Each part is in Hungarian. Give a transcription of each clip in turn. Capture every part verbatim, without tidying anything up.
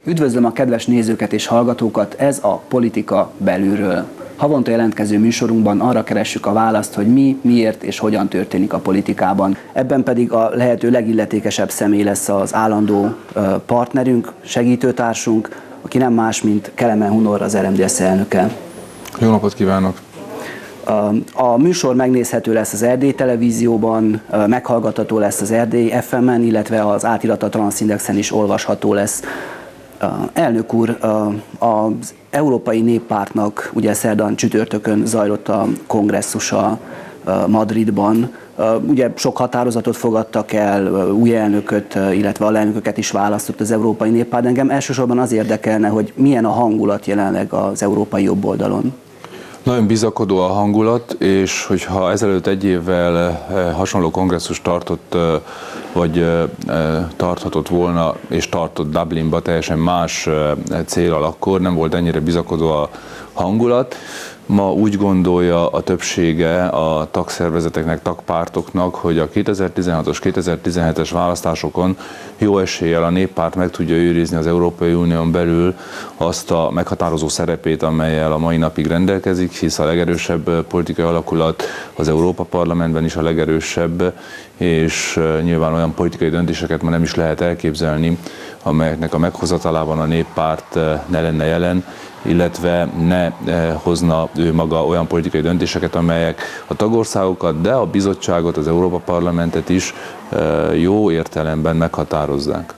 Üdvözlöm a kedves nézőket és hallgatókat, ez a Politika belülről. Havonta jelentkező műsorunkban arra keressük a választ, hogy mi, miért és hogyan történik a politikában. Ebben pedig a lehető legilletékesebb személy lesz az állandó partnerünk, segítőtársunk, aki nem más, mint Kelemen Hunor, az er em dé es elnöke. Jó napot kívánok! A műsor megnézhető lesz az Erdély Televízióban, meghallgatható lesz az Erdély ef em-en, illetve az átirat a Transzindexen is olvasható lesz. Elnök úr, az Európai Néppártnak ugye szerdán csütörtökön zajlott a kongresszusa Madridban. Ugye sok határozatot fogadtak el, új elnököt, illetve alelnököket is választott az Európai Néppárt. Engem elsősorban az érdekelne, hogy milyen a hangulat jelenleg az európai jobboldalon. Nagyon bizakodó a hangulat, és hogyha ezelőtt egy évvel hasonló kongresszus tartott, vagy tarthatott volna, és tartott Dublinba teljesen más céllal, akkor nem volt ennyire bizakodó a hangulat. Ma úgy gondolja a többsége a tagszervezeteknek, tagpártoknak, hogy a kétezer-tizenhatos kétezer-tizenhetes választásokon jó eséllyel a néppárt meg tudja őrizni az Európai Unión belül azt a meghatározó szerepét, amellyel a mai napig rendelkezik, hisz a legerősebb politikai alakulat az Európa Parlamentben is a legerősebb, és nyilván olyan politikai döntéseket ma nem is lehet elképzelni, amelyeknek a meghozatalában a néppárt ne lenne jelen, illetve ne hozna ő maga olyan politikai döntéseket, amelyek a tagországokat, de a bizottságot, az Európa Parlamentet is jó értelemben meghatározzák.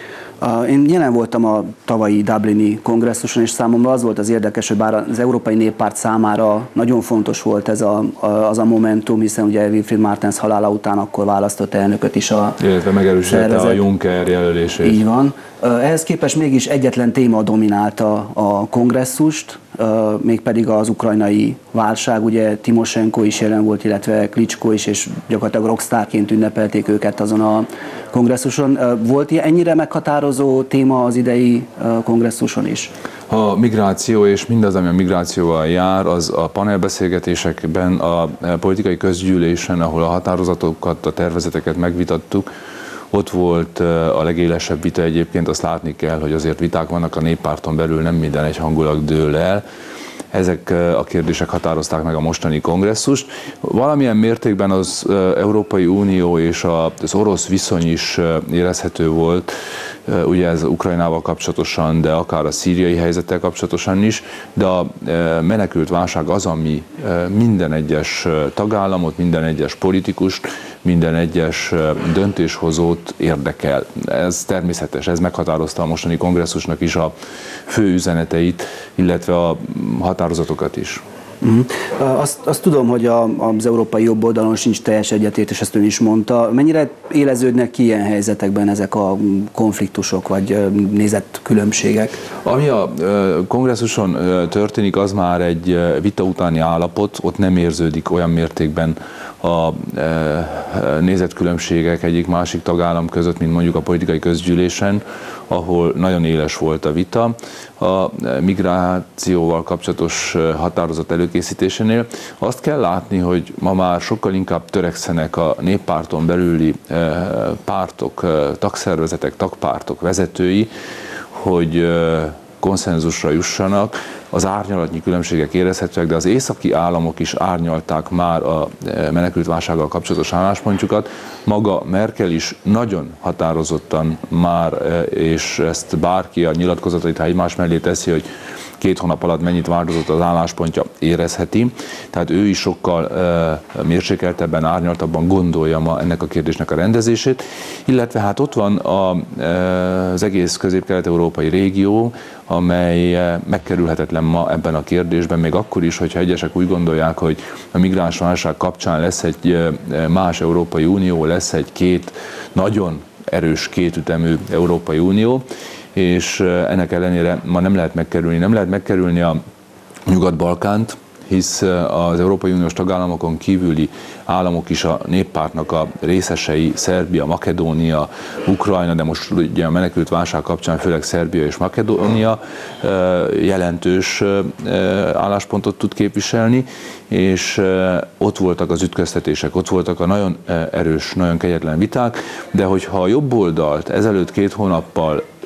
Én jelen voltam a tavalyi Dublini kongresszuson, és számomra az volt az érdekes, hogy bár az Európai Néppárt számára nagyon fontos volt ez a, az a momentum, hiszen ugye Wilfried Martens halála után akkor választott elnököt is a illetve megerősítette a Juncker jelölését. Így van. Ehhez képest mégis egyetlen téma dominálta a kongresszust, mégpedig az ukrajnai válság. Ugye Timoshenko is jelen volt, illetve Klitschko is, és gyakorlatilag rockstárként ünnepelték őket azon a kongresszuson. Volt ennyire meghatározó téma az idei kongresszuson is? A migráció és mindaz, ami a migrációval jár, az a panelbeszélgetésekben, a politikai közgyűlésen, ahol a határozatokat, a tervezeteket megvitattuk, ott volt a legélesebb vita egyébként, azt látni kell, hogy azért viták vannak a néppárton belül, nem minden egyhangulag dől el. Ezek a kérdések határozták meg a mostani kongresszust. Valamilyen mértékben az Európai Unió és az orosz viszony is érezhető volt, ugye ez Ukrajnával kapcsolatosan, de akár a szíriai helyzettel kapcsolatosan is, de a menekült válság az, ami minden egyes tagállamot, minden egyes politikust, minden egyes döntéshozót érdekel. Ez természetes, ez meghatározta a mostani kongresszusnak is a fő üzeneteit, illetve a határozatokat is. Uh-huh. Azt, azt tudom, hogy a, az európai jobboldalon sincs teljes egyetértés, ezt ön is mondta. Mennyire éleződnek ki ilyen helyzetekben ezek a konfliktusok, vagy nézetkülönbségek? Ami a kongresszuson történik, az már egy vita utáni állapot, ott nem érződik olyan mértékben a nézetkülönbségek egyik-másik tagállam között, mint mondjuk a politikai közgyűlésen, ahol nagyon éles volt a vita. A migrációval kapcsolatos határozat előkészítésénél azt kell látni, hogy ma már sokkal inkább törekszenek a néppárton belüli pártok, tagszervezetek, tagpártok vezetői, hogy konszenzusra jussanak. Az árnyalatnyi különbségek érezhetőek, de az északi államok is árnyalták már a menekültválsággal kapcsolatos álláspontjukat. Maga Merkel is nagyon határozottan már, és ezt bárki a nyilatkozatait, ha egymás mellé teszi, hogy két hónap alatt mennyit változott az álláspontja, érezheti. Tehát ő is sokkal uh, mérsékeltebben, árnyaltabban gondolja ma ennek a kérdésnek a rendezését. Illetve hát ott van a, uh, az egész közép-kelet-európai régió, amely megkerülhetetlen ma ebben a kérdésben, még akkor is, hogyha egyesek úgy gondolják, hogy a migránsválság kapcsán lesz egy más Európai Unió, lesz egy két nagyon erős kétütemű Európai Unió, és ennek ellenére ma nem lehet megkerülni. Nem lehet megkerülni a Nyugat-Balkánt, hisz az Európai Uniós tagállamokon kívüli államok is a néppártnak a részesei, Szerbia, Makedónia, Ukrajna, de most ugye a menekült válság kapcsán főleg Szerbia és Makedónia jelentős álláspontot tud képviselni, és ott voltak az ütköztetések, ott voltak a nagyon erős, nagyon kegyetlen viták, de hogyha a jobb oldalt ezelőtt két hónappal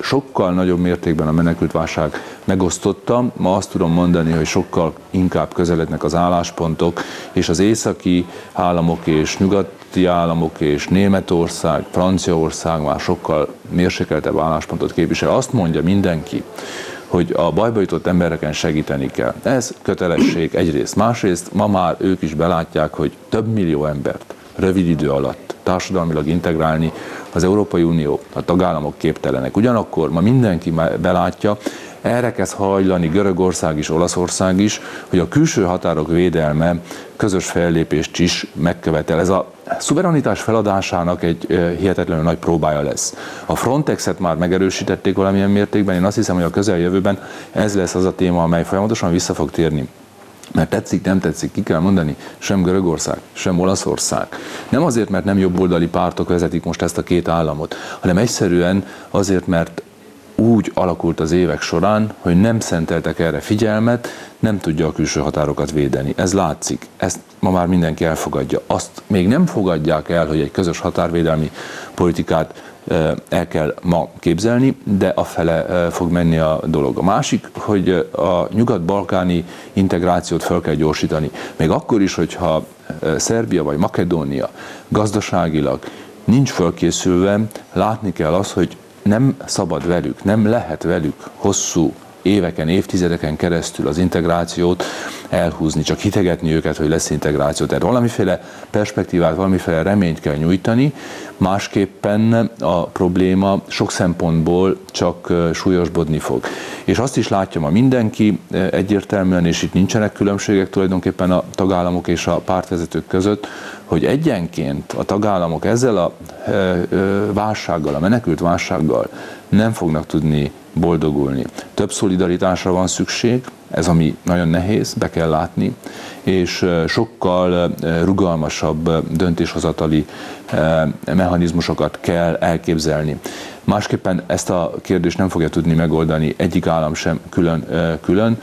sokkal nagyobb mértékben a menekültválság megosztotta. Ma azt tudom mondani, hogy sokkal inkább közelednek az álláspontok, és az északi államok és nyugati államok és Németország, Franciaország már sokkal mérsékeltebb álláspontot képvisel. Azt mondja mindenki, hogy a bajba jutott embereken segíteni kell. Ez kötelesség egyrészt. Másrészt ma már ők is belátják, hogy több millió embert rövid idő alatt társadalmilag integrálni az Európai Unió, a tagállamok képtelenek. Ugyanakkor ma mindenki belátja, erre kezd hajlani Görögország is, Olaszország is, hogy a külső határok védelme közös fellépést is megkövetel. Ez a szuverenitás feladásának egy hihetetlenül nagy próbája lesz. A Frontexet már megerősítették valamilyen mértékben, én azt hiszem, hogy a közeljövőben ez lesz az a téma, amely folyamatosan vissza fog térni. Mert tetszik, nem tetszik, ki kell mondani, sem Görögország, sem Olaszország. Nem azért, mert nem jobboldali pártok vezetik most ezt a két államot, hanem egyszerűen azért, mert úgy alakult az évek során, hogy nem szenteltek erre figyelmet, nem tudja a külső határokat védeni. Ez látszik. Ezt ma már mindenki elfogadja. Azt még nem fogadják el, hogy egy közös határvédelmi politikát el kell ma képzelni, de afele fog menni a dolog. A másik, hogy a nyugat-balkáni integrációt fel kell gyorsítani. Még akkor is, hogyha Szerbia vagy Makedónia gazdaságilag nincs fölkészülve, látni kell azt, hogy nem szabad velük, nem lehet velük hosszú éveken, évtizedeken keresztül az integrációt elhúzni, csak hitegetni őket, hogy lesz integráció. Tehát valamiféle perspektívát, valamiféle reményt kell nyújtani, másképpen a probléma sok szempontból csak súlyosbodni fog. És azt is látja ma mindenki egyértelműen, és itt nincsenek különbségek tulajdonképpen a tagállamok és a pártvezetők között, hogy egyenként a tagállamok ezzel a válsággal, a menekült válsággal nem fognak tudni boldogulni. Több szolidaritásra van szükség, ez ami nagyon nehéz, be kell látni, és sokkal rugalmasabb döntéshozatali mechanizmusokat kell elképzelni. Másképpen ezt a kérdést nem fogja tudni megoldani egyik állam sem külön-külön.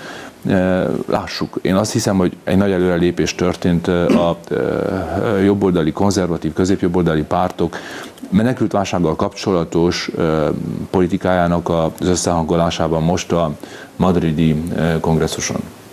Lássuk, én azt hiszem, hogy egy nagy előrelépés történt a jobboldali, konzervatív, középjobboldali pártok menekültválsággal kapcsolatos politikájának az összehangolásában most a madridi kongresszuson.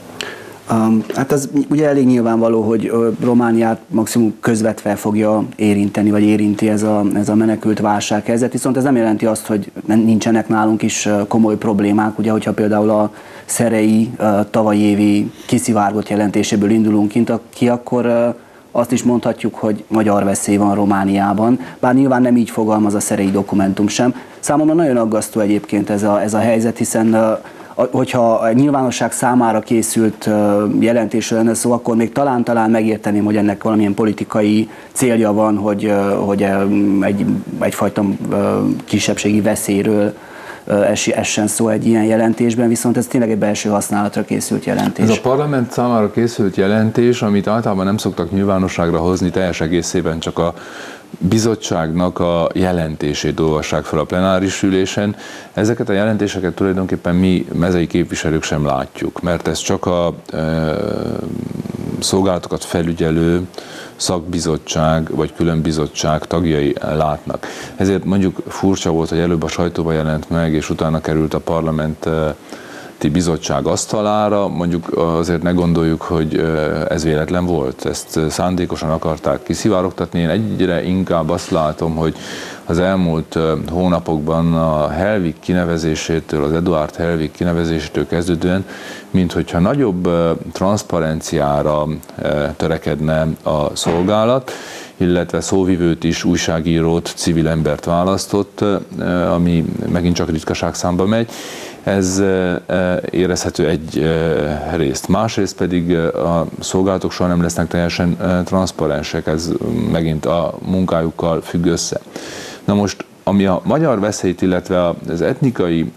Um, hát ez ugye elég nyilvánvaló, hogy Romániát maximum közvetve fogja érinteni, vagy érinti ez a, ez a menekült válsághelyzet, viszont ez nem jelenti azt, hogy nincsenek nálunk is komoly problémák, ugye, hogyha például a szerei tavalyi évi kiszivárgott jelentéséből indulunk ki, akkor azt is mondhatjuk, hogy magyar veszély van Romániában, bár nyilván nem így fogalmaz a szerei dokumentum sem. Számomra nagyon aggasztó egyébként ez a, ez a helyzet, hiszen hogyha a nyilvánosság számára készült jelentésről lenne szó, akkor még talán-talán megérteném, hogy ennek valamilyen politikai célja van, hogy, hogy egy, egyfajta kisebbségi veszélyről essen szó egy ilyen jelentésben, viszont ez tényleg egy belső használatra készült jelentés. Ez a parlament számára készült jelentés, amit általában nem szoktak nyilvánosságra hozni, teljes egészében csak a bizottságnak a jelentését olvassák fel a plenáris ülésen. Ezeket a jelentéseket tulajdonképpen mi mezei képviselők sem látjuk, mert ez csak a e, szolgálatokat felügyelő szakbizottság vagy külön bizottság tagjai látnak. Ezért mondjuk furcsa volt, hogy előbb a sajtóba jelent meg, és utána került a parlamenti bizottság asztalára. Mondjuk azért ne gondoljuk, hogy ez véletlen volt. Ezt szándékosan akarták kiszivárogtatni. Én egyre inkább azt látom, hogy az elmúlt hónapokban a Helvig kinevezésétől, az Eduard Helvig kinevezésétől kezdődően, mint hogyha nagyobb transzparenciára törekedne a szolgálat, illetve szóvivőt is, újságírót, civil embert választott, ami megint csak ritkaságszámba megy. Ez érezhető egy részt. Másrészt pedig a szolgálatok soha nem lesznek teljesen transzparensek, ez megint a munkájukkal függ össze. Na most, ami a magyar veszélyt, illetve az etnikai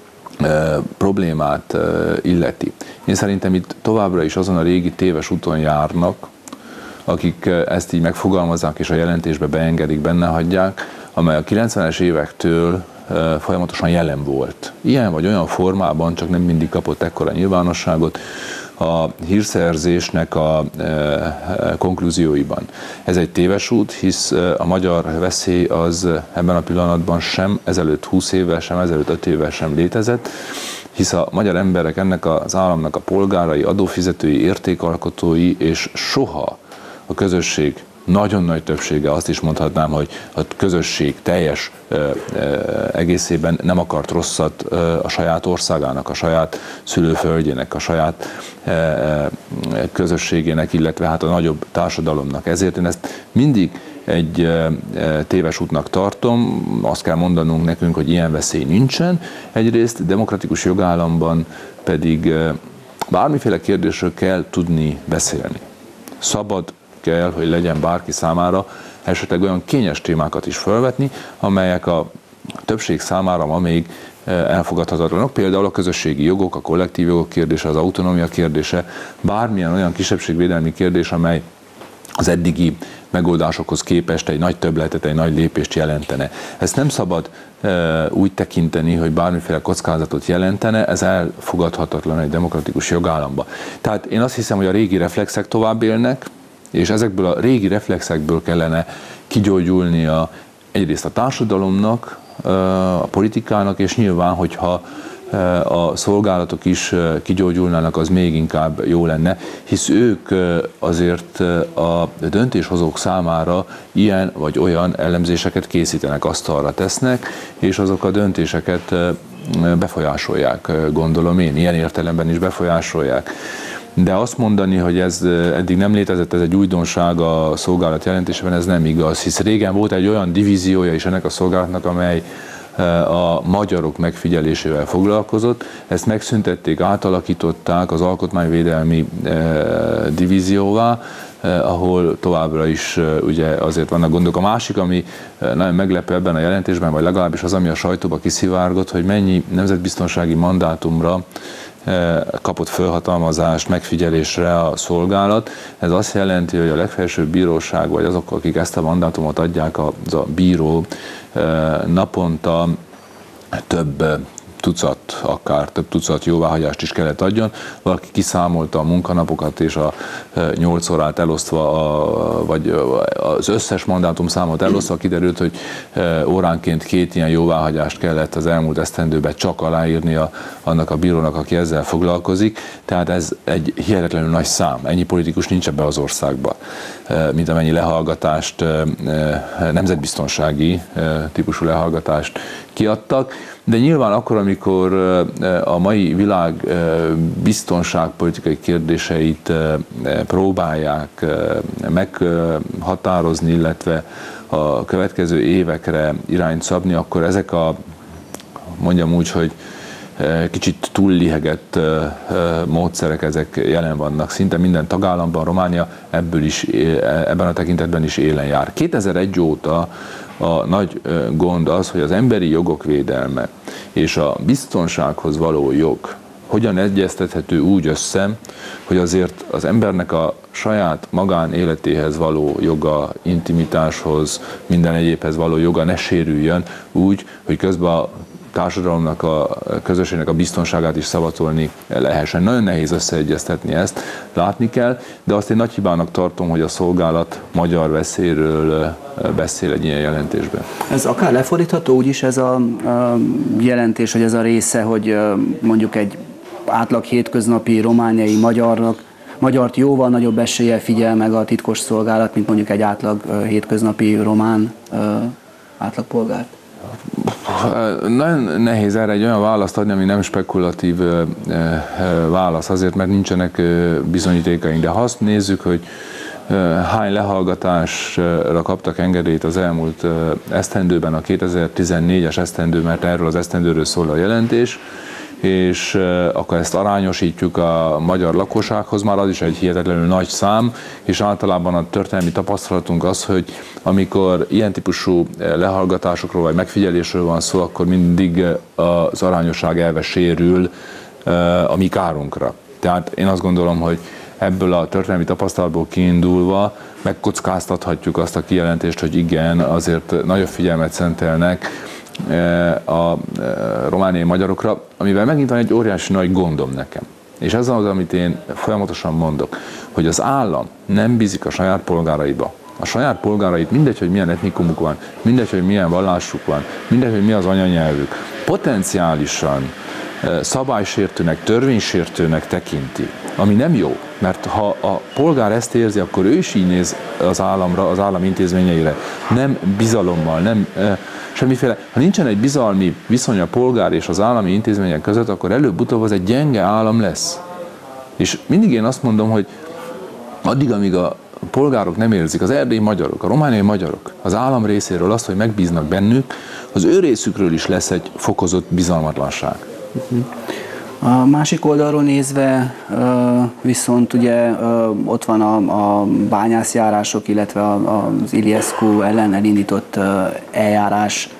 problémát illeti, én szerintem itt továbbra is azon a régi téves úton járnak, akik ezt így megfogalmazzák és a jelentésbe beengedik, benne hagyják, amely a kilencvenes évektől folyamatosan jelen volt. Ilyen vagy olyan formában, csak nem mindig kapott ekkora nyilvánosságot, a hírszerzésnek a konklúzióiban. Ez egy téves út, hisz a magyar veszély az ebben a pillanatban sem ezelőtt húsz évvel, sem ezelőtt öt évvel sem létezett, hisz a magyar emberek ennek az államnak a polgárai, adófizetői, értékalkotói, és soha a közösség nagyon nagy többsége, azt is mondhatnám, hogy a közösség teljes ö, ö, egészében nem akart rosszat ö, a saját országának, a saját szülőföldjének, a saját ö, ö, közösségének, illetve hát a nagyobb társadalomnak. Ezért én ezt mindig egy ö, ö, téves útnak tartom. Azt kell mondanunk nekünk, hogy ilyen veszély nincsen. Egyrészt demokratikus jogállamban pedig ö, bármiféle kérdésről kell tudni beszélni. Szabad kell, hogy legyen bárki számára esetleg olyan kényes témákat is felvetni, amelyek a többség számára ma még elfogadhatatlanok. Például a közösségi jogok, a kollektív jogok kérdése, az autonómia kérdése, bármilyen olyan kisebbségvédelmi kérdés, amely az eddigi megoldásokhoz képest egy nagy többletet, egy nagy lépést jelentene. Ezt nem szabad e, úgy tekinteni, hogy bármiféle kockázatot jelentene, ez elfogadhatatlan egy demokratikus jogállamba. Tehát én azt hiszem, hogy a régi reflexek tovább élnek, és ezekből a régi reflexekből kellene kigyógyulnia egyrészt a társadalomnak, a politikának, és nyilván, hogyha a szolgálatok is kigyógyulnának, az még inkább jó lenne, hisz ők azért a döntéshozók számára ilyen vagy olyan elemzéseket készítenek, asztalra tesznek, és azok a döntéseket befolyásolják, gondolom én, ilyen értelemben is befolyásolják. De azt mondani, hogy ez eddig nem létezett, ez egy újdonság a szolgálat jelentésében, ez nem igaz, hisz régen volt egy olyan divíziója is ennek a szolgálatnak, amely a magyarok megfigyelésével foglalkozott. Ezt megszüntették, átalakították az alkotmányvédelmi divízióvá, ahol továbbra is ugye azért vannak gondok. A másik, ami nagyon meglepő ebben a jelentésben, vagy legalábbis az, ami a sajtóba kiszivárgott, hogy mennyi nemzetbiztonsági mandátumra kapott felhatalmazást, megfigyelésre a szolgálat. Ez azt jelenti, hogy a legfelsőbb bíróság, vagy azok, akik ezt a mandátumot adják, az a bíró naponta több tucat, akár több tucat jóváhagyást is kellett adjon. Valaki kiszámolta a munkanapokat, és a nyolc órát elosztva, a, vagy az összes mandátum számot elosztva kiderült, hogy óránként két ilyen jóváhagyást kellett az elmúlt esztendőben csak aláírnia annak a bírónak, aki ezzel foglalkozik. Tehát ez egy hihetetlenül nagy szám. Ennyi politikus nincs ebbe az országban, mint amennyi lehallgatást, nemzetbiztonsági típusú lehallgatást kiadtak. De nyilván akkor, amikor a mai világ biztonságpolitikai kérdéseit próbálják meghatározni, illetve a következő évekre irányt szabni, akkor ezek a, mondjam úgy, hogy kicsit túllihegett módszerek, ezek jelen vannak. Szinte minden tagállamban, Románia ebből is, ebben a tekintetben is élen jár. kétezer-egy óta a nagy gond az, hogy az emberi jogok védelme és a biztonsághoz való jog hogyan egyeztethető úgy össze, hogy azért az embernek a saját magánéletéhez való joga, intimitáshoz, minden egyébhez való joga ne sérüljön úgy, hogy közben a társadalomnak, a közösségnek a biztonságát is szavatolni lehessen. Nagyon nehéz összeegyeztetni ezt, látni kell, de azt én nagy hibának tartom, hogy a szolgálat magyar veszélyről beszél egy ilyen jelentésben. Ez akár lefordítható úgyis ez a, a jelentés, hogy ez a része, hogy mondjuk egy átlag hétköznapi romániai magyarnak, magyart jóval nagyobb eséllyel figyel meg a titkos szolgálat, mint mondjuk egy átlag hétköznapi román átlagpolgárt? Nagyon nehéz erre egy olyan választ adni, ami nem spekulatív válasz, azért, mert nincsenek bizonyítékaink. De ha azt nézzük, hogy hány lehallgatásra kaptak engedélyt az elmúlt esztendőben, a kétezer-tizennégyes esztendő, mert erről az esztendőről szól a jelentés, és akkor ezt arányosítjuk a magyar lakossághoz, már az is egy hihetetlenül nagy szám, és általában a történelmi tapasztalatunk az, hogy amikor ilyen típusú lehallgatásokról vagy megfigyelésről van szó, akkor mindig az arányosság elve sérül a mi kárunkra. Tehát én azt gondolom, hogy ebből a történelmi tapasztalatból kiindulva megkockáztathatjuk azt a kijelentést, hogy igen, azért nagyobb figyelmet szentelnek a romániai magyarokra, amivel megint van egy óriási nagy gondom nekem. És ez az, amit én folyamatosan mondok, hogy az állam nem bízik a saját polgáraiba. A saját polgárait, mindegy, hogy milyen etnikumuk van, mindegy, hogy milyen vallásuk van, mindegy, hogy mi az anyanyelvük, potenciálisan szabálysértőnek, törvénysértőnek tekinti, ami nem jó, mert ha a polgár ezt érzi, akkor ő is így néz az államra, az állam intézményeire, nem bizalommal, nem semmiféle. Ha nincsen egy bizalmi viszony a polgár és az állami intézmények között, akkor előbb-utóbb az egy gyenge állam lesz. És mindig én azt mondom, hogy addig, amíg a polgárok nem érzik, az erdélyi magyarok, a romániai magyarok az állam részéről azt, hogy megbíznak bennük, az ő részükről is lesz egy fokozott bizalmatlanság. A másik oldalról nézve viszont ugye ott van a, a bányászjárások, illetve az Iliescu ellen elindított eljárás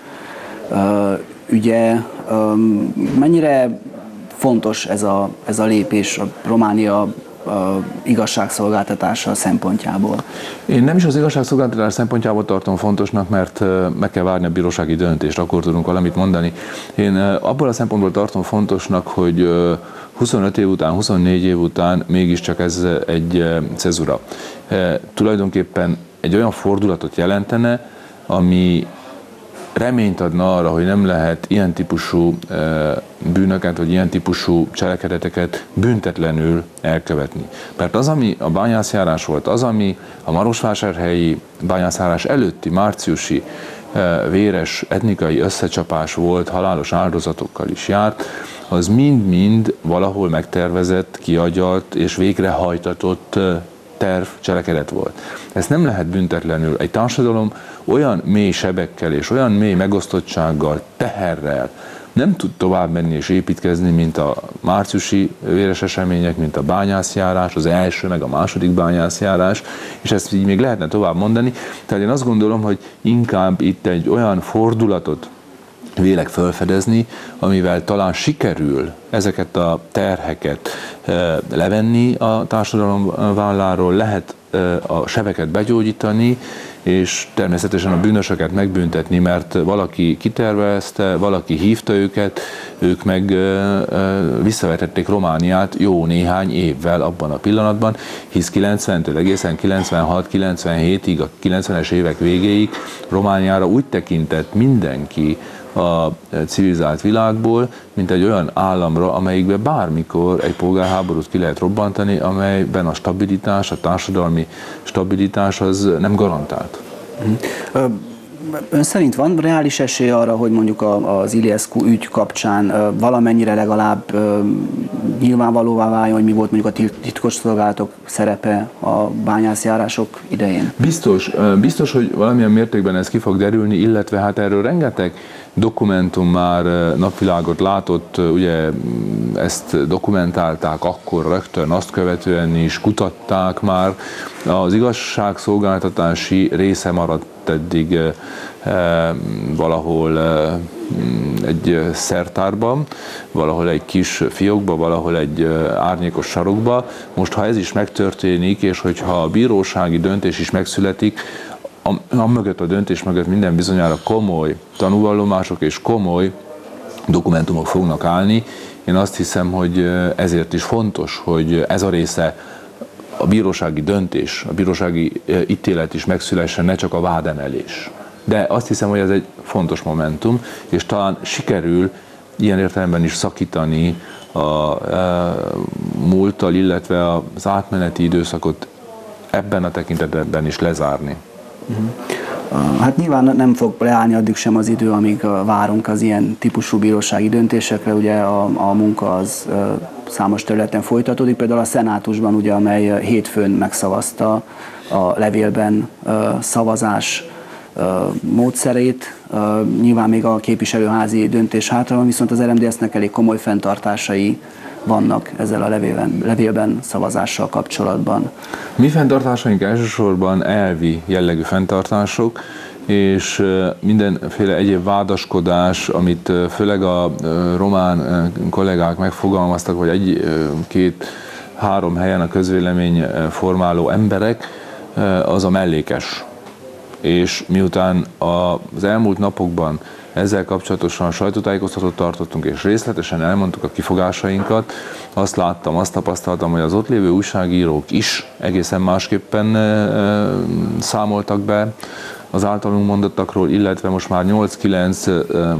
ügye. Mennyire fontos ez a, ez a lépés a Románia igazságszolgáltatása szempontjából? Én nem is az igazságszolgáltatás szempontjából tartom fontosnak, mert meg kell várni a bírósági döntést, akkor tudunk valamit mondani. Én abból a szempontból tartom fontosnak, hogy huszonöt év után, huszonnégy év után mégiscsak ez egy cezura. Tulajdonképpen egy olyan fordulatot jelentene, ami reményt adna arra, hogy nem lehet ilyen típusú bűnöket, vagy ilyen típusú cselekedeteket büntetlenül elkövetni. Mert az, ami a bányászjárás volt, az, ami a marosvásárhelyi bányászjárás előtti márciusi véres etnikai összecsapás volt, halálos áldozatokkal is járt, az mind-mind valahol megtervezett, kiagyalt és végrehajtatott terv, cselekedet volt. Ezt nem lehet büntetlenül. Egy társadalom olyan mély sebekkel és olyan mély megosztottsággal, teherrel nem tud tovább menni és építkezni, mint a márciusi véres események, mint a bányászjárás, az első, meg a második bányászjárás, és ezt így még lehetne tovább mondani. Tehát én azt gondolom, hogy inkább itt egy olyan fordulatot vélek felfedezni, amivel talán sikerül ezeket a terheket levenni a társadalom válláról, lehet a sebeket begyógyítani, és természetesen a bűnösöket megbüntetni, mert valaki kitervezte, valaki hívta őket, ők meg visszavetették Romániát jó néhány évvel abban a pillanatban, hisz kilencventől egészen kilencvenhat kilencvenhétig, a kilencvenes évek végéig Romániára úgy tekintett mindenki a civilizált világból, mint egy olyan államra, amelyikben bármikor egy polgárháborút ki lehet robbantani, amelyben a stabilitás, a társadalmi stabilitás az nem garantált. Ön szerint van reális esély arra, hogy mondjuk az Iliescu ügy kapcsán valamennyire legalább nyilvánvalóvá váljon, hogy mi volt mondjuk a titkosszolgálatok szerepe a bányászjárások idején? Biztos, biztos, hogy valamilyen mértékben ez ki fog derülni, illetve hát erről rengeteg dokumentum már napvilágot látott, ugye ezt dokumentálták akkor rögtön, azt követően is kutatták már. Az igazságszolgáltatási része maradt eddig e, valahol e, egy szertárban, valahol egy kis fiókba, valahol egy árnyékos sarokba. Most, ha ez is megtörténik, és hogyha a bírósági döntés is megszületik, a, a mögött, a döntés mögött minden bizonyára komoly tanúvallomások és komoly dokumentumok fognak állni. Én azt hiszem, hogy ezért is fontos, hogy ez a része, a bírósági döntés, a bírósági ítélet is megszülessen, ne csak a vádemelés. De azt hiszem, hogy ez egy fontos momentum, és talán sikerül ilyen értelemben is szakítani a, a múlttal, illetve az átmeneti időszakot ebben a tekintetben is lezárni. Hát nyilván nem fog leállni addig sem az idő, amíg várunk az ilyen típusú bírósági döntésekre. Ugye a, a munka az számos területen folytatódik, például a szenátusban, ugye, amely hétfőn megszavazta a levélben szavazás módszerét. Nyilván még a képviselőházi döntés hátra van, viszont az er em dé es-nek elég komoly fenntartásai vannak ezzel a levélben, levélben szavazással kapcsolatban. Mi fenntartásaink elsősorban elvi jellegű fenntartások, és mindenféle egyéb vádaskodás, amit főleg a román kollégák megfogalmaztak, vagy egy-két-három helyen a közvélemény formáló emberek, az a mellékes. és miután az elmúlt napokban ezzel kapcsolatosan sajtótájékoztatót tartottunk, és részletesen elmondtuk a kifogásainkat, azt láttam, azt tapasztaltam, hogy az ott lévő újságírók is egészen másképpen e, számoltak be az általunk mondottakról, illetve most már nyolc-kilenc e, e,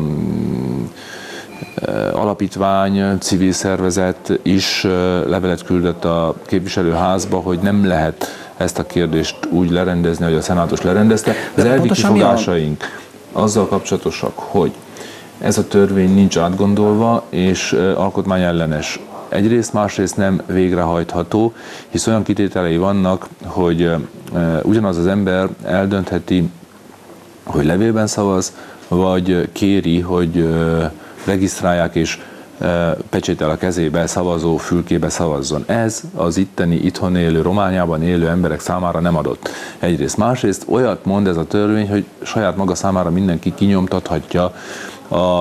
alapítvány, civil szervezet is e, levelet küldött a képviselőházba, hogy nem lehet ezt a kérdést úgy lerendezni, hogy a szenátus lerendezte. Az elvi kifogásaink azzal kapcsolatosak, hogy ez a törvény nincs átgondolva és alkotmányellenes. Egyrészt, másrészt nem végrehajtható, hisz olyan kitételei vannak, hogy ugyanaz az ember eldöntheti, hogy levélben szavaz, vagy kéri, hogy regisztrálják és pecsétel a kezébe, szavazó fülkébe szavazzon. Ez az itteni, itthon élő, Romániában élő emberek számára nem adott. Egyrészt. Másrészt olyat mond ez a törvény, hogy saját maga számára mindenki kinyomtathatja a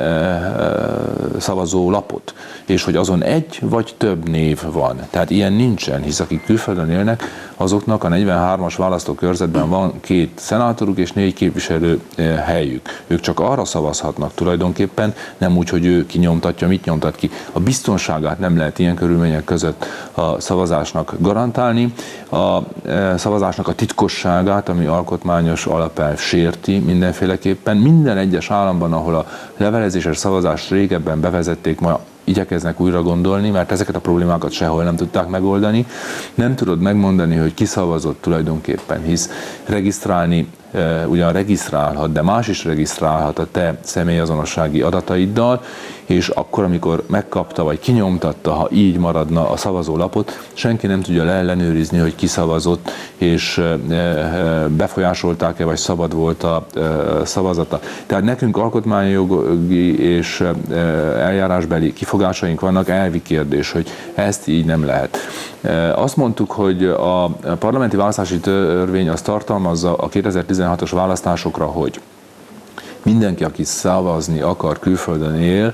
szavazó lapot, és hogy azon egy vagy több név van. Tehát ilyen nincsen, hisz akik külföldön élnek, azoknak a negyvenhármas választókörzetben van két szenátoruk és négy képviselő helyük. Ők csak arra szavazhatnak tulajdonképpen, nem úgy, hogy ő kinyomtatja, mit nyomtat ki. A biztonságát nem lehet ilyen körülmények között a szavazásnak garantálni. A szavazásnak a titkosságát, ami alkotmányos alapelv sérti mindenféleképpen. Minden egyes államban, ahol a levelezéses szavazást régebben bevezették, ma igyekeznek újra gondolni, mert ezeket a problémákat sehol nem tudták megoldani. Nem tudod megmondani, hogy ki szavazott tulajdonképpen, hisz regisztrálni ugyan regisztrálhat, de más is regisztrálhat a te személyazonossági adataiddal, és akkor, amikor megkapta vagy kinyomtatta, ha így maradna a szavazólapot, senki nem tudja leellenőrizni, hogy ki szavazott, és befolyásolták-e, vagy szabad volt a szavazata. Tehát nekünk alkotmányjogi és eljárásbeli kifogásaink vannak, elvi kérdés, hogy ezt így nem lehet. Azt mondtuk, hogy a parlamenti választási törvény az tartalmazza a kétezer-tizenhatos választásokra, hogy mindenki, aki szavazni akar, külföldön él,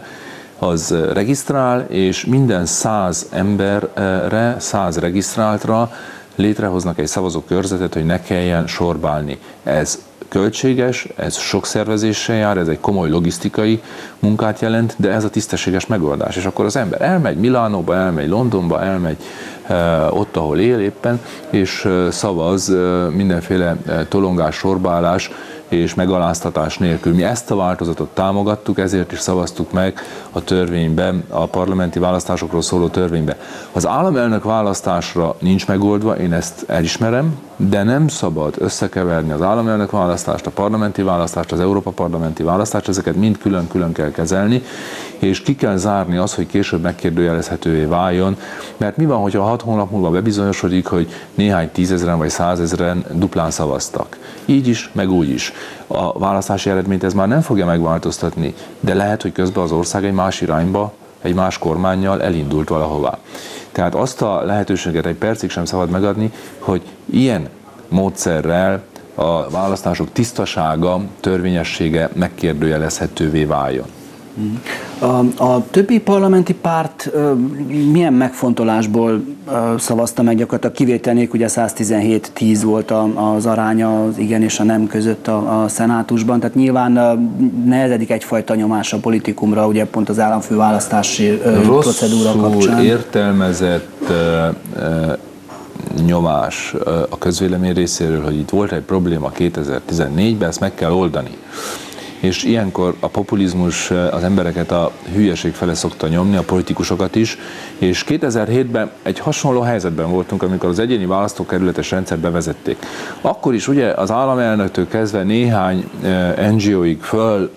az regisztrál, és minden száz emberre, száz regisztráltra létrehoznak egy szavazókörzetet, hogy ne kelljen sorbálni. Ez költséges, ez sok szervezéssel jár, ez egy komoly logisztikai munkát jelent, de ez a tisztességes megoldás. És akkor az ember elmegy Milánóba, elmegy Londonba, elmegy uh, ott, ahol él éppen, és uh, szavaz uh, mindenféle uh, tolongás, sorbálás és megaláztatás nélkül. Mi ezt a változatot támogattuk, ezért is szavaztuk meg a törvényben, a parlamenti választásokról szóló törvényben. Az államelnök választásra nincs megoldva, én ezt elismerem, de nem szabad összekeverni az államelnök választást, a parlamenti választást, az Európa parlamenti választást, ezeket mind külön-külön kell kezelni, és ki kell zárni az, hogy később megkérdőjelezhetővé váljon, mert mi van, hogyha hat hónap múlva bebizonyosodik, hogy néhány tízezren vagy százezren duplán szavaztak. Így is, meg úgy is. A választási eredményt ez már nem fogja megváltoztatni, de lehet, hogy közben az ország egy más irányba, egy más kormánnyal elindult valahová. Tehát azt a lehetőséget egy percig sem szabad megadni, hogy ilyen módszerrel a választások tisztasága, törvényessége megkérdőjelezhetővé váljon. A, a többi parlamenti párt ö, milyen megfontolásból ö, szavazta meg gyakorlatilag kivétel nélkül, ugye száztizenhét tíz volt a, az aránya az igen és a nem között a, a szenátusban, tehát nyilván ö, nehezedik egyfajta nyomás a politikumra, ugye pont az államfőválasztási ö, procedúra kapcsán. Értelmezett ö, ö, nyomás ö, a közvélemény részéről, hogy itt volt egy probléma kétezer-tizennégyben, ezt meg kell oldani. És ilyenkor a populizmus az embereket a hülyeség fele szokta nyomni, a politikusokat is, és kétezer-hétben egy hasonló helyzetben voltunk, amikor az egyéni választókerületes rendszert bevezették. Akkor is ugye az államelnöktől kezdve néhány en gé ó-ig föl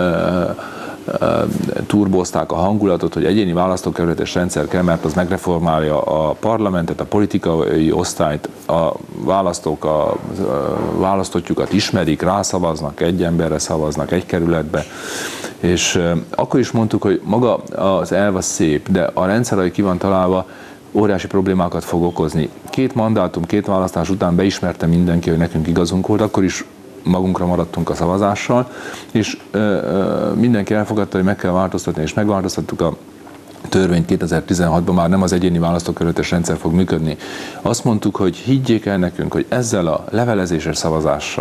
turbozták a hangulatot, hogy egyéni választókerületes rendszer kell, mert az megreformálja a parlamentet, a politikai osztályt, a választók a választottjukat ismerik, rászavaznak, egy emberre szavaznak, egy kerületbe, és akkor is mondtuk, hogy maga az elv az szép, de a rendszer, ahogy ki van találva, óriási problémákat fog okozni. Két mandátum, két választás után beismerte mindenki, hogy nekünk igazunk volt, akkor is magunkra maradtunk a szavazással, és ö, ö, mindenki elfogadta, hogy meg kell változtatni, és megváltoztattuk a törvényt kétezer-tizenhatban, már nem az egyéni választókerületes rendszer fog működni. Azt mondtuk, hogy higgyék el nekünk, hogy ezzel a levelezéses szavazással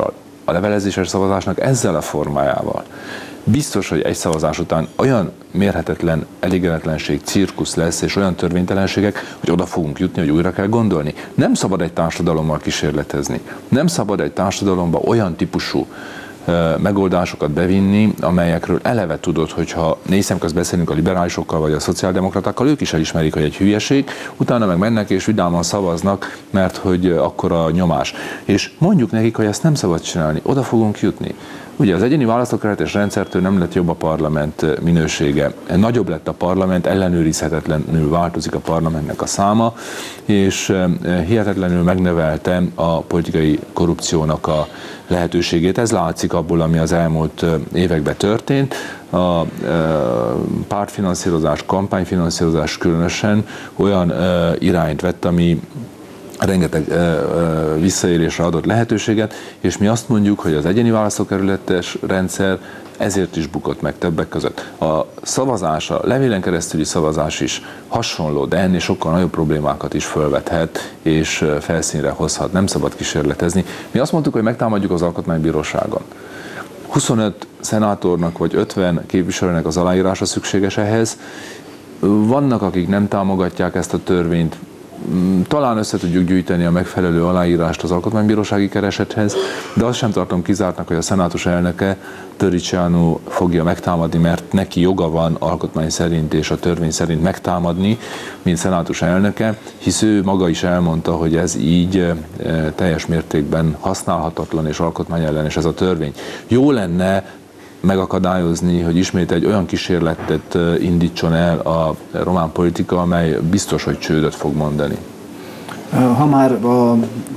a levelezéses szavazásnak ezzel a formájával biztos, hogy egy szavazás után olyan mérhetetlen elégedetlenség, cirkusz lesz, és olyan törvénytelenségek, hogy oda fogunk jutni, hogy újra kell gondolni. Nem szabad egy társadalommal kísérletezni. Nem szabad egy társadalomba olyan típusú megoldásokat bevinni, amelyekről eleve tudod, hogyha négy szem közt beszélünk a liberálisokkal vagy a szociáldemokratákkal, ők is elismerik, hogy egy hülyeség, utána meg mennek és vidáman szavaznak, mert hogy akkora nyomás. És mondjuk nekik, hogy ezt nem szabad csinálni, oda fogunk jutni. Ugye az egyéni választókerületes rendszertől nem lett jobb a parlament minősége. Nagyobb lett a parlament, ellenőrizhetetlenül változik a parlamentnek a száma, és hihetetlenül megnövelte a politikai korrupciónak a lehetőségét. Ez látszik abból, ami az elmúlt években történt. A pártfinanszírozás, kampányfinanszírozás különösen olyan irányt vett, ami rengeteg ö, ö, visszaélésre adott lehetőséget, és mi azt mondjuk, hogy az egyéni választókerületes rendszer ezért is bukott meg többek között. A szavazás, a levélen keresztüli szavazás is hasonló, de ennél sokkal nagyobb problémákat is fölvethet, és felszínre hozhat. Nem szabad kísérletezni. Mi azt mondtuk, hogy megtámadjuk az Alkotmánybíróságon. huszonöt szenátornak vagy ötven képviselőnek az aláírása szükséges ehhez. Vannak, akik nem támogatják ezt a törvényt, talán össze tudjuk gyűjteni a megfelelő aláírást az alkotmánybírósági keresethez, de azt sem tartom kizártnak, hogy a szenátus elnöke, Törricsiano fogja megtámadni, mert neki joga van alkotmány szerint és a törvény szerint megtámadni, mint szenátus elnöke, hisz ő maga is elmondta, hogy ez így teljes mértékben használhatatlan és alkotmányellenes ez a törvény. Jó lenne megakadályozni, hogy ismét egy olyan kísérletet indítson el a román politika, amely biztos, hogy csődöt fog mondani. Ha már a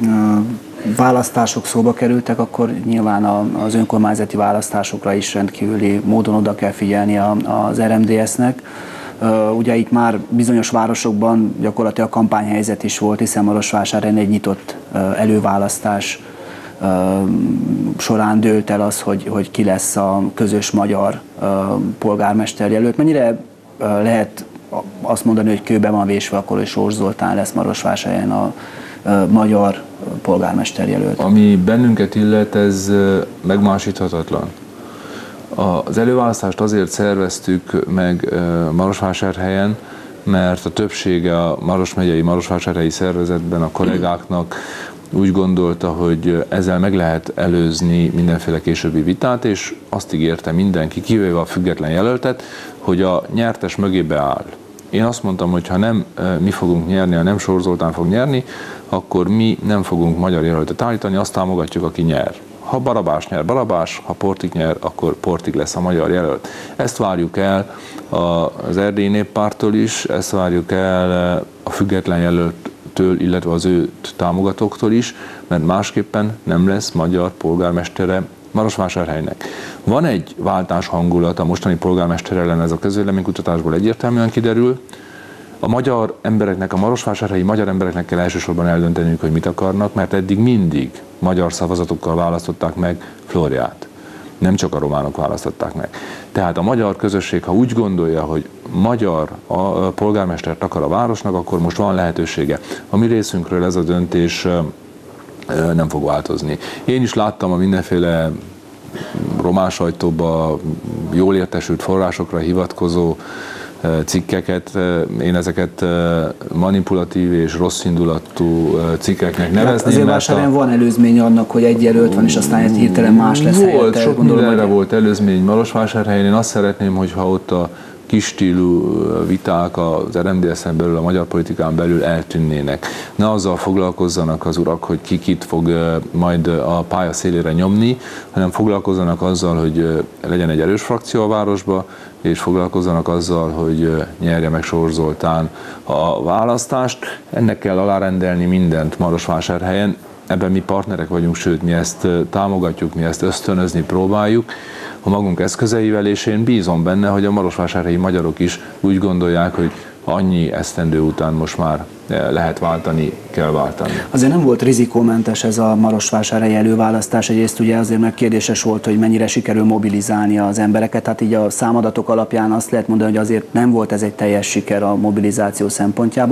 választások szóba kerültek, akkor nyilván az önkormányzati választásokra is rendkívüli módon oda kell figyelni az er em dé es-nek. Ugye itt már bizonyos városokban gyakorlatilag a kampányhelyzet is volt, hiszen Marosvásárhelyen egy nyitott előválasztás során dőlt el az, hogy, hogy ki lesz a közös magyar polgármesterjelölt. Mennyire lehet azt mondani, hogy kőbe van vésve, akkor hogy Sós Zoltán lesz Marosvásárhelyen a magyar polgármesterjelölt? Ami bennünket illet, ez megmásíthatatlan. Az előválasztást azért szerveztük meg Marosvásárhelyen, mert a többsége a Maros megyei, Marosvásárhelyi szervezetben a kollégáknak úgy gondolta, hogy ezzel meg lehet előzni mindenféle későbbi vitát, és azt ígérte mindenki, kivéve a független jelöltet, hogy a nyertes mögébe áll. Én azt mondtam, hogy ha nem mi fogunk nyerni, ha nem Sós Zoltán fog nyerni, akkor mi nem fogunk magyar jelöltet állítani, azt támogatjuk, aki nyer. Ha Barabás nyer, Barabás, ha Portik nyer, akkor Portik lesz a magyar jelölt. Ezt várjuk el az Erdélyi Néppárttól is, ezt várjuk el a független jelölttől, illetve az őt támogatóktól is, mert másképpen nem lesz magyar polgármestere Marosvásárhelynek. Van egy váltás hangulat a mostani polgármester ellen, ez a közvéleménykutatásból egyértelműen kiderül. A magyar embereknek, a marosvásárhelyi magyar embereknek kell elsősorban eldönteniük, hogy mit akarnak, mert eddig mindig magyar szavazatokkal választották meg Flóriát. Nem csak a románok választották meg. Tehát a magyar közösség, ha úgy gondolja, hogy magyar a polgármestert akar a városnak, akkor most van lehetősége. A mi részünkről ez a döntés nem fog változni. Én is láttam a mindenféle román sajtóba jól értesült forrásokra hivatkozó cikkeket, én ezeket manipulatív és rosszindulatú cikkeknek nevezném. Azért Vásárhelyen van előzmény annak, hogy egy jelölt van, és aztán hirtelen más lesz volt, helyette. Sok Gondolom, mindenre hogy... volt előzmény Marosvásárhelyen. Én azt szeretném, hogyha ott a kis stílú viták az er em dé es-en belül, a magyar politikán belül eltűnnének. Ne azzal foglalkozzanak az urak, hogy ki kit fog majd a pálya szélére nyomni, hanem foglalkozzanak azzal, hogy legyen egy erős frakció a városba, és foglalkozzanak azzal, hogy nyerje meg Sós Zoltán a választást. Ennek kell alárendelni mindent Marosvásárhelyen. Ebben mi partnerek vagyunk, sőt, mi ezt támogatjuk, mi ezt ösztönözni próbáljuk a magunk eszközeivel, és én bízom benne, hogy a marosvásárhelyi magyarok is úgy gondolják, hogy annyi esztendő után most már lehet váltani, kell váltani. Azért nem volt rizikómentes ez a marosvásárhelyi előválasztás, egyrészt ugye azért meg kérdéses volt, hogy mennyire sikerül mobilizálni az embereket, hát így a számadatok alapján azt lehet mondani, hogy azért nem volt ez egy teljes siker a mobilizáció szempontjából.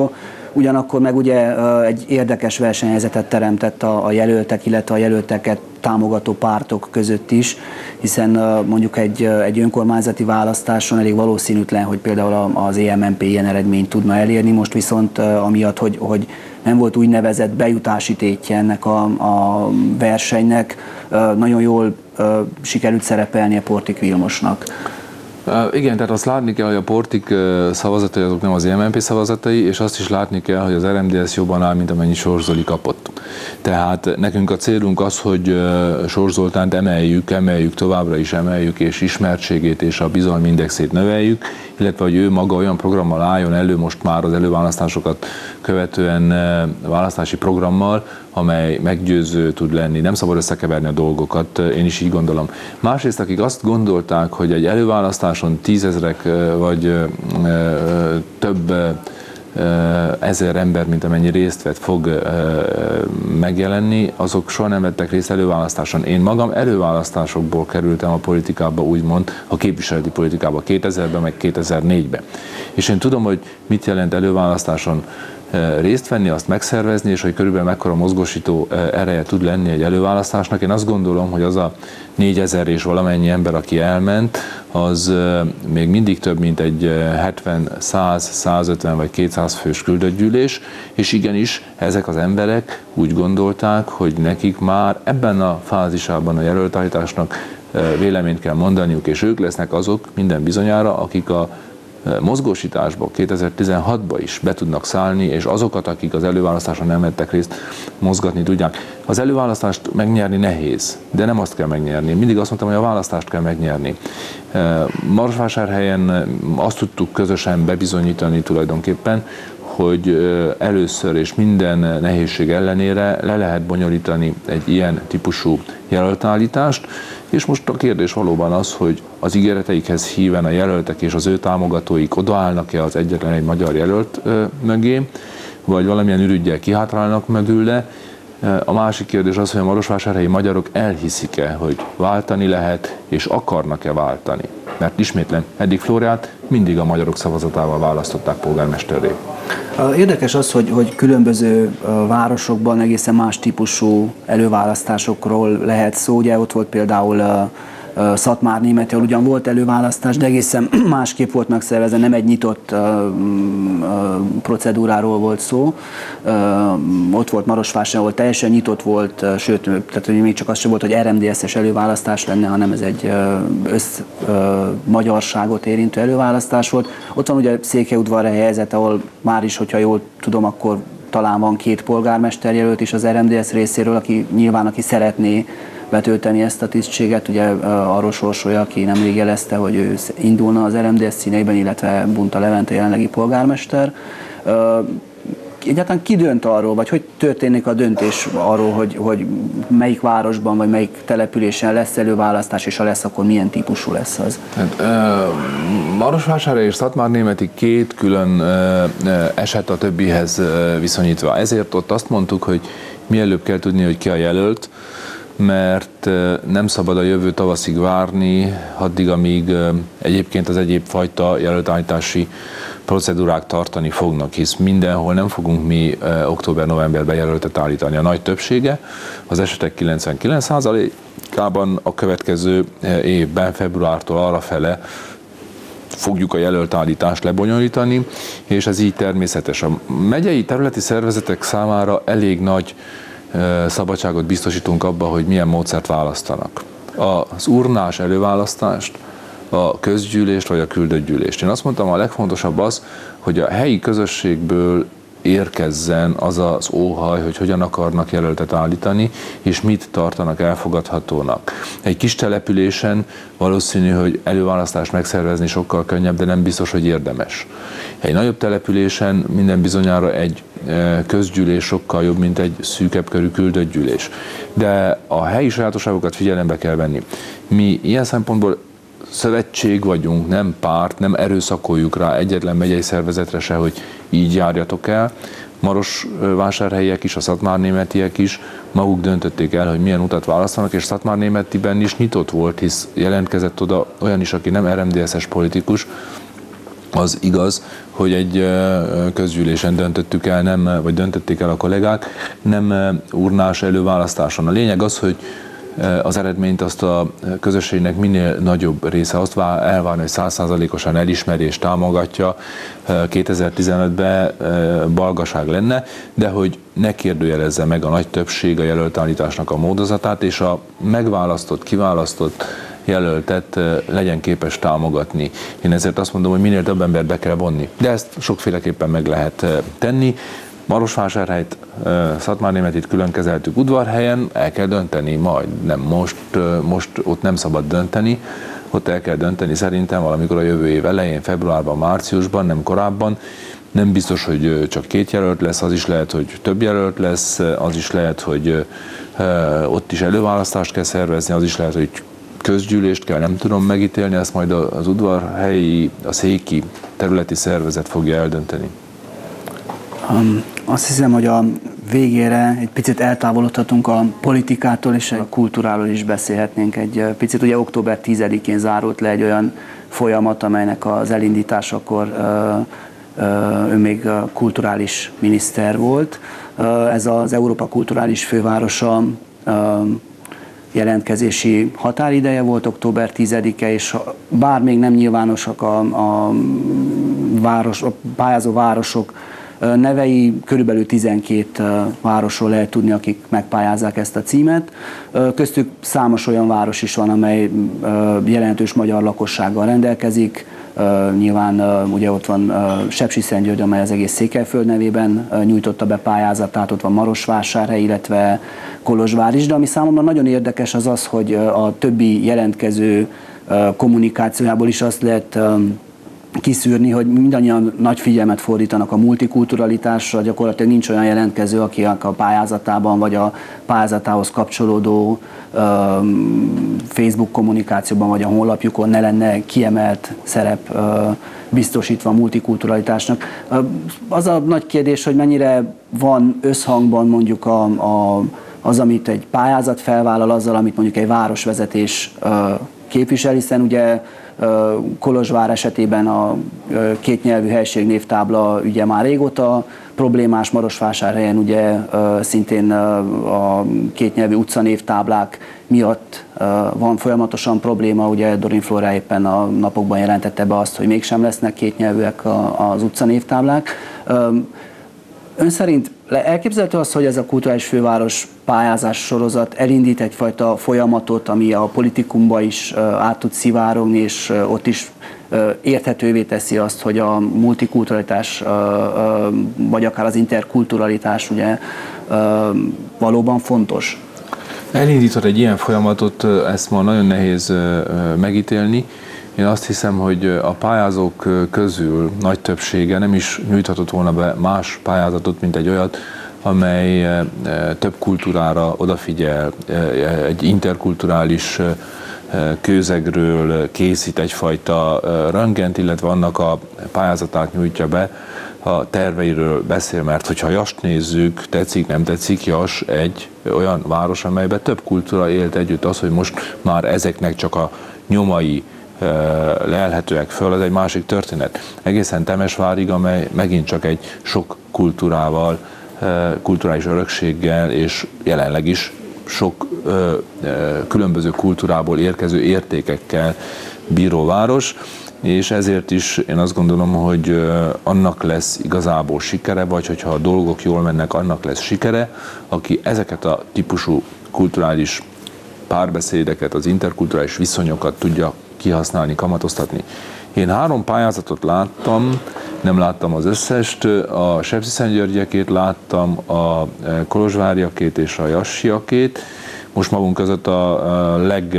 ugyanakkor meg ugye egy érdekes versenyhelyzetet teremtett a, a jelöltek, illetve a jelölteket támogató pártok között is, hiszen mondjuk egy, egy önkormányzati választáson elég valószínűtlen, hogy például az é em en pé ilyen eredményt tudna elérni, most viszont amiatt, hogy, hogy nem volt úgynevezett bejutási tétje ennek a, a versenynek, nagyon jól sikerült szerepelnie Portik Vilmosnak. Uh, igen, tehát azt látni kell, hogy a Portik uh, szavazatai azok nem az é em en pé szavazatai, és azt is látni kell, hogy az er em dé es jobban áll, mint amennyi Sors Zoli kapott. Tehát nekünk a célunk az, hogy uh, Sors Zoltánt emeljük, emeljük, továbbra is emeljük, és ismertségét és a bizalmi indexét növeljük, illetve hogy ő maga olyan programmal álljon elő most már az előválasztásokat követően uh, választási programmal, amely meggyőző tud lenni. Nem szabad összekeverni a dolgokat, én is így gondolom. Másrészt, akik azt gondolták, hogy egy előválasztáson tízezrek vagy több ezer ember, mint amennyi részt vett, fog megjelenni, azok soha nem vettek részt előválasztáson. Én magam előválasztásokból kerültem a politikába, úgymond a képviseleti politikába kétezerben, meg kétezer-négyben. És én tudom, hogy mit jelent előválasztáson részt venni, azt megszervezni, és hogy körülbelül mekkora mozgósító ereje tud lenni egy előválasztásnak. Én azt gondolom, hogy az a négyezer és valamennyi ember, aki elment, az még mindig több, mint egy hetven, száz, százötven vagy kétszáz fős küldöttgyűlés, és igenis ezek az emberek úgy gondolták, hogy nekik már ebben a fázisában a jelöltállításnak véleményt kell mondaniuk, és ők lesznek azok minden bizonyára, akik a mozgósításba kétezer-tizenhatban is be tudnak szállni, és azokat, akik az előválasztáson nem vettek részt, mozgatni tudják. Az előválasztást megnyerni nehéz, de nem azt kell megnyerni. Mindig azt mondtam, hogy a választást kell megnyerni. Marosvásárhelyen azt tudtuk közösen bebizonyítani tulajdonképpen, hogy először és minden nehézség ellenére le lehet bonyolítani egy ilyen típusú jelöltállítást, és most a kérdés valóban az, hogy az ígéreteikhez híven a jelöltek és az ő támogatóik odaállnak-e az egyetlen egy magyar jelölt mögé, vagy valamilyen ürüggyel kihátrálnak mögüle. A másik kérdés az, hogy a marosvásárhelyi magyarok elhiszik-e, hogy váltani lehet, és akarnak-e váltani. Mert ismétlen, eddig Flóriát mindig a magyarok szavazatával választották polgármesterré. Érdekes az, hogy, hogy különböző városokban egészen más típusú előválasztásokról lehet szó. Ugye ott volt például Szatmárnémeti, ahol ugyan volt előválasztás, de egészen másképp volt megszervezve, nem egy nyitott uh, uh, procedúráról volt szó. Uh, ott volt Marosvásárhely, ahol teljesen nyitott volt, uh, sőt, tehát hogy még csak az sem volt, hogy er em dé es-es előválasztás lenne, hanem ez egy uh, össz uh, magyarságot érintő előválasztás volt. Ott van ugye Székelyudvarhelyi helyzet, ahol már is, hogyha jól tudom, akkor talán van két polgármesterjelölt is az er em dé es részéről, aki nyilván, aki szeretné betölteni ezt a tisztséget. Ugye arról sorsolja, aki nemrég jelezte, hogy ő indulna az er em dé es színeiben, illetve Bunta Levente jelenlegi polgármester. Egyáltalán ki dönt arról, vagy hogy történik a döntés arról, hogy, hogy melyik városban, vagy melyik településen lesz előválasztás, és ha lesz, akkor milyen típusú lesz az? Hát, uh, Marosvásárhely és Szatmárnémeti két külön uh, eset a többihez uh, viszonyítva. Ezért ott azt mondtuk, hogy mielőbb kell tudni, hogy ki a jelölt, mert nem szabad a jövő tavaszig várni, addig, amíg egyébként az egyéb fajta jelöltállítási procedúrák tartani fognak, hisz mindenhol nem fogunk mi október-novemberben jelöltet állítani. A nagy többsége, az esetek kilencvenkilenc százalékában a következő évben, februártól arrafele fogjuk a jelöltállítást lebonyolítani, és ez így természetes. A megyei területi szervezetek számára elég nagy szabadságot biztosítunk abba, hogy milyen módszert választanak. Az urnás előválasztást, a közgyűlést vagy a küldöttgyűlést. Én azt mondtam, a legfontosabb az, hogy a helyi közösségből érkezzen az az óhaj, hogy hogyan akarnak jelöltet állítani, és mit tartanak elfogadhatónak. Egy kis településen valószínű, hogy előválasztást megszervezni sokkal könnyebb, de nem biztos, hogy érdemes. Egy nagyobb településen minden bizonyára egy közgyűlés sokkal jobb, mint egy szűkebb körű küldöttgyűlés. De a helyi sajátosságokat figyelembe kell venni. Mi ilyen szempontból szövetség vagyunk, nem párt, nem erőszakoljuk rá egyetlen megyei szervezetre se, hogy így járjatok el. Marosvásárhelyiek is, a szatmárnémetiek is maguk döntötték el, hogy milyen utat választanak, és Szatmárnémetiben is nyitott volt, hisz jelentkezett oda olyan is, aki nem er em dé es-es politikus, Az igaz, hogy egy közgyűlésen döntöttük el, nem, vagy döntötték el a kollégák, nem urnás előválasztáson. A lényeg az, hogy az eredményt azt a közösségnek minél nagyobb része azt elvárni, hogy száz százalékosan elismeri és támogatja, kétezer-tizenötben balgaság lenne, de hogy ne kérdőjelezze meg a nagy többség a jelöltállításnak a módozatát, és a megválasztott, kiválasztott jelöltet legyen képes támogatni. Én ezért azt mondom, hogy minél több embert be kell vonni. De ezt sokféleképpen meg lehet tenni. Marosvásárhelyt, Szatmárnémetit külön kezeltük Udvarhelyen, el kell dönteni majd, nem most, most ott nem szabad dönteni, ott el kell dönteni szerintem valamikor a jövő év elején, februárban, márciusban, nem korábban. Nem biztos, hogy csak két jelölt lesz, az is lehet, hogy több jelölt lesz, az is lehet, hogy ott is előválasztást kell szervezni, az is lehet, hogy közgyűlést kell, nem tudom megítélni, ezt majd az udvarhelyi, a széki területi szervezet fogja eldönteni. Um, azt hiszem, hogy a végére egy picit eltávolodhatunk a politikától, és a kultúráról is beszélhetnénk egy picit. Ugye október tizedikén zárult le egy olyan folyamat, amelynek az elindításakor uh, uh, ő még kulturális miniszter volt. Uh, ez az Európa kulturális fővárosa uh, jelentkezési határideje volt október tizedike, és bár még nem nyilvánosak a, a, város, a pályázó városok nevei, körülbelül tizenkét városról lehet tudni, akik megpályázzák ezt a címet. Köztük számos olyan város is van, amely jelentős magyar lakossággal rendelkezik. Nyilván ugye ott van Sepsiszentgyörgy, amely az egész Székelyföld nevében nyújtotta be pályázatát, ott van Marosvásárhely, illetve Kolozsvár is, de ami számomra nagyon érdekes az az, hogy a többi jelentkező kommunikációjából is azt lehet kiszűrni, hogy mindannyian nagy figyelmet fordítanak a multikulturalitásra, gyakorlatilag nincs olyan jelentkező, aki a pályázatában vagy a pályázatához kapcsolódó Facebook kommunikációban vagy a honlapjukon ne lenne kiemelt szerep biztosítva a multikulturalitásnak. Az a nagy kérdés, hogy mennyire van összhangban mondjuk a, a, az, amit egy pályázat felvállal, azzal, amit mondjuk egy városvezetés képvisel, hiszen ugye Kolozsvár esetében a kétnyelvű helységnévtábla ügye már régóta problémás, Marosvásárhelyen ugye szintén a kétnyelvű utcanévtáblák miatt van folyamatosan probléma, ugye Dorin Flóra éppen a napokban jelentette be azt, hogy mégsem lesznek kétnyelvűek az utcanévtáblák. Ön szerint elképzelhető az, hogy ez a kulturális főváros pályázás sorozat elindít egyfajta folyamatot, ami a politikumba is át tud szivárogni, és ott is érthetővé teszi azt, hogy a multikulturalitás, vagy akár az interkulturalitás ugye valóban fontos? Elindított egy ilyen folyamatot, ezt ma nagyon nehéz megítélni. Én azt hiszem, hogy a pályázók közül nagy többsége nem is nyújthatott volna be más pályázatot, mint egy olyat, amely több kultúrára odafigyel, egy interkulturális közegről készít egyfajta röntgent, illetve annak a pályázatát nyújtja be, a terveiről beszél, mert hogyha Jast nézzük, tetszik, nem tetszik, Jas egy olyan város, amelyben több kultúra élt együtt. Az, hogy most már ezeknek csak a nyomai lelhetőek föl, az egy másik történet. Egészen Temesvárig, amely megint csak egy sok kultúrával, kulturális örökséggel, és jelenleg is sok különböző kultúrából érkező értékekkel bíró város, és ezért is én azt gondolom, hogy annak lesz igazából sikere, vagy hogyha a dolgok jól mennek, annak lesz sikere, aki ezeket a típusú kulturális párbeszédeket, az interkulturális viszonyokat tudja kihasználni, kamatoztatni. Én három pályázatot láttam, nem láttam az összest, a Sepsiszentgyörgyekét láttam, a kolozsváriakét és a jassiakét. Most magunk között a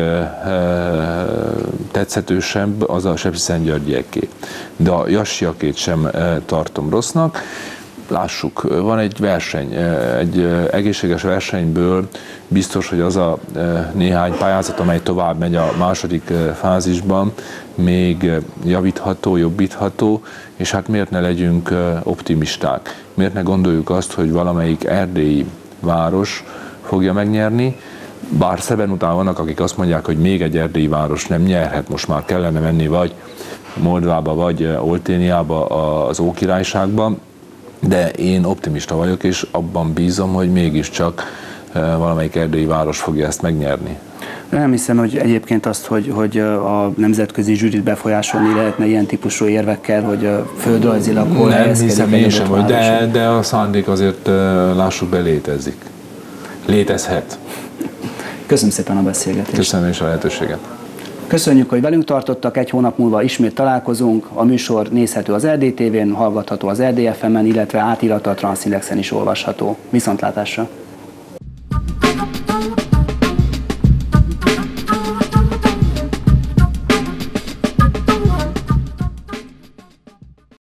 legtetszetősebb az a Sepsiszentgyörgyeké, de a jassiakét sem tartom rossznak. Lássuk, van egy verseny, egy egészséges versenyből biztos, hogy az a néhány pályázat, amely tovább megy a második fázisban, még javítható, jobbítható, és hát miért ne legyünk optimisták? Miért ne gondoljuk azt, hogy valamelyik erdélyi város fogja megnyerni, bár szeben után vannak, akik azt mondják, hogy még egy erdélyi város nem nyerhet, most már kellene menni, vagy Moldvába vagy Olténiába, az Ókirályságba, de én optimista vagyok, és abban bízom, hogy mégiscsak valamelyik erdélyi város fogja ezt megnyerni. Nem hiszem, hogy egyébként azt, hogy, hogy a nemzetközi zsűrit befolyásolni lehetne ilyen típusú érvekkel, hogy földrajzilag hol helyezkedik. Nem hiszem én sem, hogy de, de a szándék azért lássuk be létezik. Létezhet. Köszönöm szépen a beszélgetést. Köszönöm is a lehetőséget. Köszönjük, hogy velünk tartottak, egy hónap múlva ismét találkozunk. A műsor nézhető az Erdély tévén, hallgatható az Erdély ef emen, illetve átirata a Transzindexen is olvasható. Viszontlátásra!